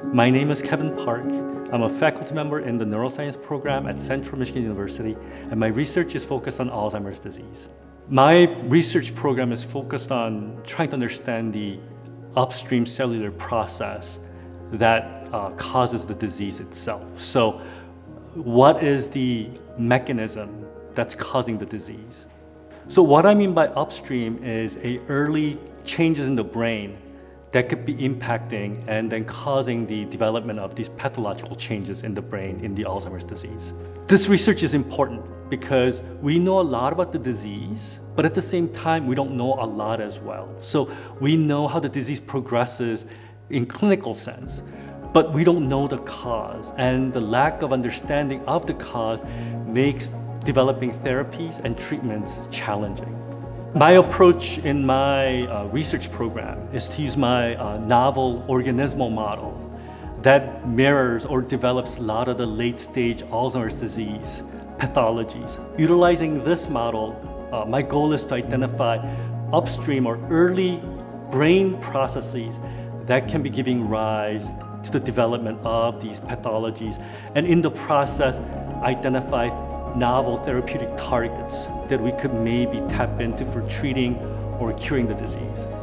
My name is Kevin Park. I'm a faculty member in the neuroscience program at Central Michigan University, and my research is focused on Alzheimer's disease. My research program is focused on trying to understand the upstream cellular process that causes the disease itself. So what is the mechanism that's causing the disease? So what I mean by upstream is early changes in the brain that could be impacting and then causing the development of these pathological changes in the brain in the Alzheimer's disease. This research is important because we know a lot about the disease, but at the same time, we don't know a lot as well. So we know how the disease progresses in clinical sense, but we don't know the cause, and the lack of understanding of the cause makes developing therapies and treatments challenging. My approach in my research program is to use my novel organismal model that mirrors or develops a lot of the late-stage Alzheimer's disease pathologies. Utilizing this model, my goal is to identify upstream or early brain processes that can be giving rise to the development of these pathologies, and in the process, identify novel therapeutic targets that we could maybe tap into for treating or curing the disease.